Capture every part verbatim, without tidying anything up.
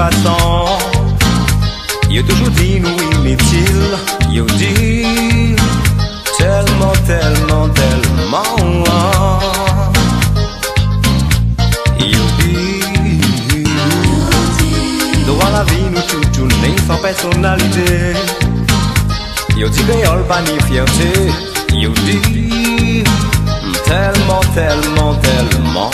façon. Yo toujours dit nous inutile, yo dit tellement, tellement, tellement. Yo dit devant la vie nous tout tourner sans personnalité. Yo dit créole pas ni fierté. Yo dit tellement, tellement, tellement.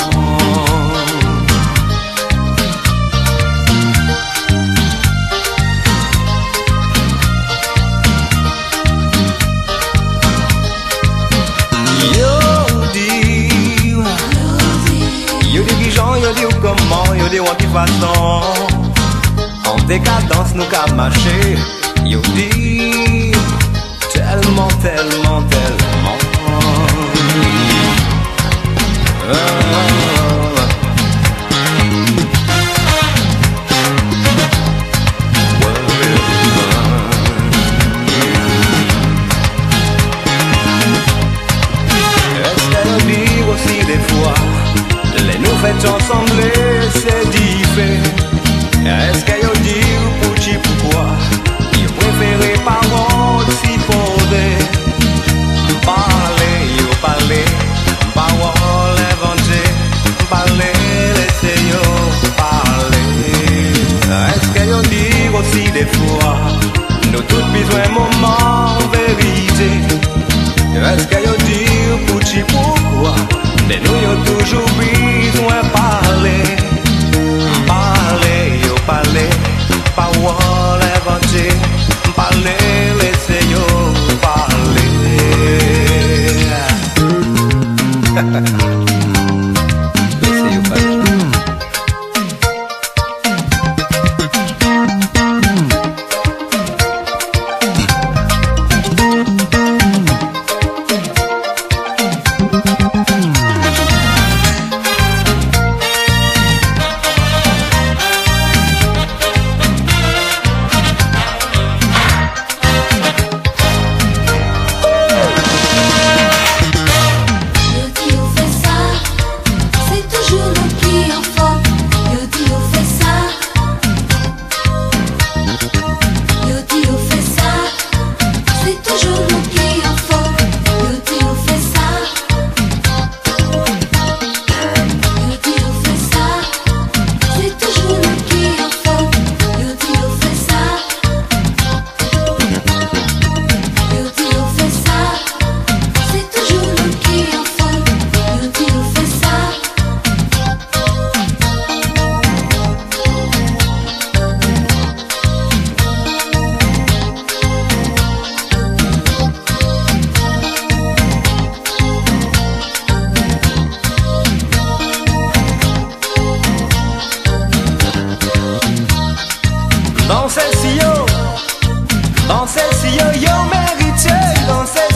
Yo dis pigeon, yo dis comment, yo dis de façon. En décadence nous qu'à marcher. Yo dis tellement, tellement, tellement. Est-ce qu'elle dit aussi des fois les nous fêtes ensemble, c'est différent. Est-ce qu'il y a dit pour qui, pourquoi il préfère paroles si posées. Parler, yo parler, paroles inventées. Parler, laissez yo parler. Est-ce qu'il y a dit aussi des fois nous tous besoin moment vérité. Est-ce qu'il y a dit pour qui, pourquoi de nous y'a toujours besoin parler. Parler, yo parler, parole inventée. Parler, laissez yo parler. Laissez yo parler. Dansez si yo, dansez si yo, yo mérité, dansez